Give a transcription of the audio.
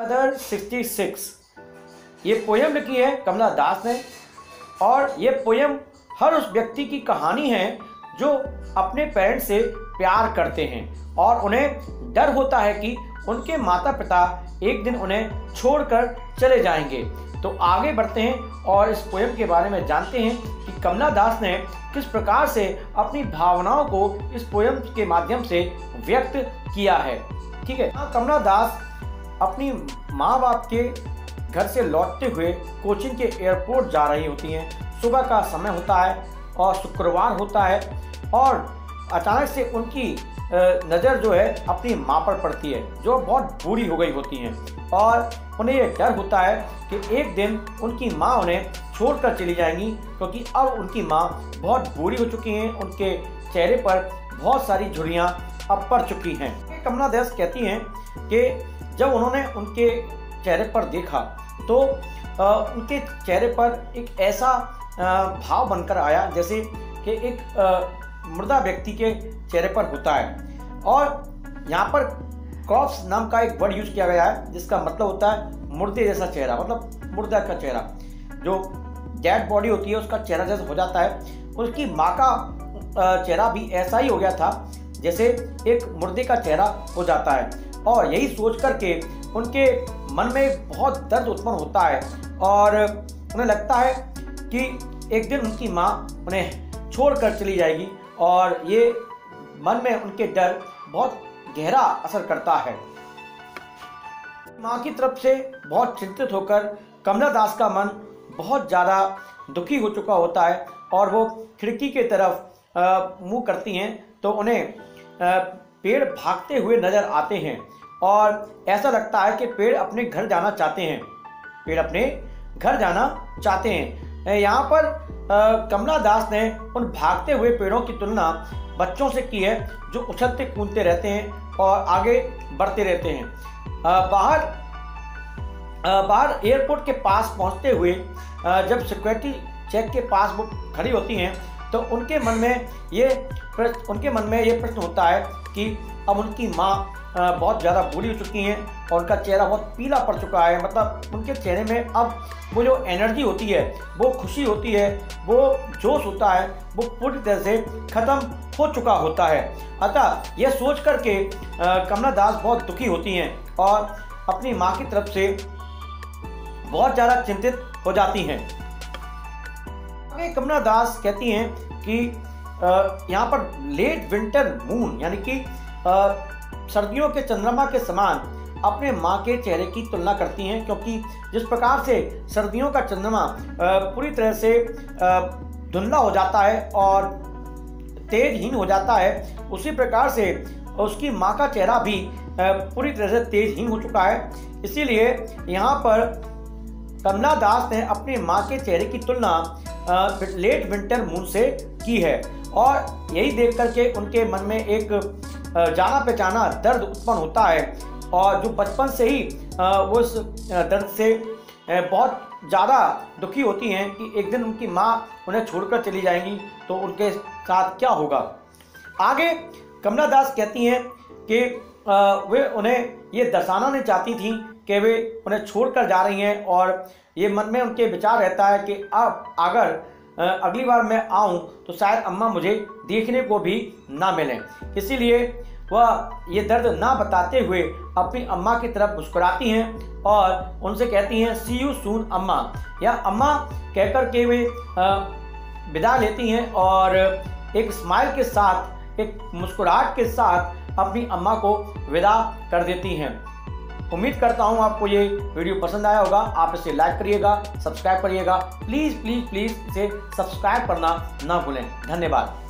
Brother 66 ये poem लिखी है कमला दास ने। और ये पोयम हर उस व्यक्ति की कहानी है जो अपने पेरेंट्स से प्यार करते हैं और उन्हें डर होता है कि उनके माता पिता एक दिन उन्हें छोड़कर चले जाएंगे। तो आगे बढ़ते हैं और इस पोयम के बारे में जानते हैं कि कमला दास ने किस प्रकार से अपनी भावनाओं को इस पोयम के माध्यम से व्यक्त किया है। ठीक है, कमला दास अपनी माँ बाप के घर से लौटते हुए कोचीन के एयरपोर्ट जा रही होती हैं। सुबह का समय होता है और शुक्रवार होता है और अचानक से उनकी नज़र जो है अपनी माँ पर पड़ती है जो बहुत बूढ़ी हो गई होती हैं और उन्हें यह डर होता है कि एक दिन उनकी माँ उन्हें छोड़कर चली जाएंगी, क्योंकि अब उनकी माँ बहुत बूढ़ी हो चुकी हैं, उनके चेहरे पर बहुत सारी झुर्रियाँ अब पड़ चुकी हैं। कमला दास कहती हैं कि जब उन्होंने उनके चेहरे पर देखा तो उनके चेहरे पर एक ऐसा भाव बनकर आया जैसे कि एक मुर्दा व्यक्ति के चेहरे पर होता है। और यहाँ पर कॉप्स नाम का एक वर्ड यूज किया गया है जिसका मतलब होता है मुर्दे जैसा चेहरा, मतलब मुर्दा का चेहरा, जो डेड बॉडी होती है उसका चेहरा जैसा हो जाता है। उसकी माँ का चेहरा भी ऐसा ही हो गया था जैसे एक मुर्दे का चेहरा हो जाता है। और यही सोच करके उनके मन में बहुत दर्द उत्पन्न होता है और उन्हें लगता है कि एक दिन उनकी माँ उन्हें छोड़कर चली जाएगी और ये मन में उनके डर बहुत गहरा असर करता है। माँ की तरफ से बहुत चिंतित होकर कमला दास का मन बहुत ज़्यादा दुखी हो चुका होता है और वो खिड़की के तरफ मुँह करती हैं तो उन्हें पेड़ भागते हुए नजर आते हैं और ऐसा लगता है कि पेड़ अपने घर जाना चाहते हैं, पेड़ अपने घर जाना चाहते हैं। यहाँ पर कमला दास ने उन भागते हुए पेड़ों की तुलना बच्चों से की है जो उछलते कूदते रहते हैं और आगे बढ़ते रहते हैं। बाहर एयरपोर्ट के पास पहुँचते हुए जब सिक्योरिटी चेक के पास वो खड़ी होती हैं तो उनके मन में ये प्रश्न होता है कि अब उनकी माँ बहुत ज़्यादा बूढ़ी हो चुकी हैं और उनका चेहरा बहुत पीला पड़ चुका है, मतलब उनके चेहरे में अब वो जो एनर्जी होती है, वो खुशी होती है, वो जोश होता है, वो पूरी तरह से ख़त्म हो चुका होता है। अतः यह सोच करके कमला दास बहुत दुखी होती हैं और अपनी माँ की तरफ से बहुत ज़्यादा चिंतित हो जाती हैं। आगे कमला दास कहती हैं कि यहाँ पर लेट विंटर मून यानी कि सर्दियों के चंद्रमा के समान अपने माँ के चेहरे की तुलना करती हैं, क्योंकि जिस प्रकार से सर्दियों का चंद्रमा पूरी तरह से धुंधला हो जाता है और तेजहीन हो जाता है, उसी प्रकार से उसकी माँ का चेहरा भी पूरी तरह से तेजहीन हो चुका है। इसीलिए यहाँ पर कमला दास ने अपनी माँ के चेहरे की तुलना लेट विंटर मून से की है और यही देख करके उनके मन में एक जाना पहचाना दर्द उत्पन्न होता है और जो बचपन से ही वो उस दर्द से बहुत ज़्यादा दुखी होती हैं कि एक दिन उनकी माँ उन्हें छोड़कर चली जाएंगी तो उनके साथ क्या होगा। आगे कमला दास कहती हैं कि वे उन्हें ये दर्शाना नहीं चाहती थी कि वे उन्हें छोड़कर जा रही हैं और ये मन में उनके विचार रहता है कि अब अगर अगली बार मैं आऊं तो शायद अम्मा मुझे देखने को भी ना मिलें। इसीलिए वह ये दर्द ना बताते हुए अपनी अम्मा की तरफ मुस्कुराती हैं और उनसे कहती हैं सी यू सून अम्मा, या अम्मा कहकर के वे विदा लेती हैं और एक स्माइल के साथ, एक मुस्कुराहट के साथ अपनी अम्मा को विदा कर देती हैं। उम्मीद करता हूँ आपको ये वीडियो पसंद आया होगा। आप इसे लाइक करिएगा, सब्सक्राइब करिएगा, प्लीज़ प्लीज़ प्लीज़ इसे सब्सक्राइब करना ना भूलें। धन्यवाद।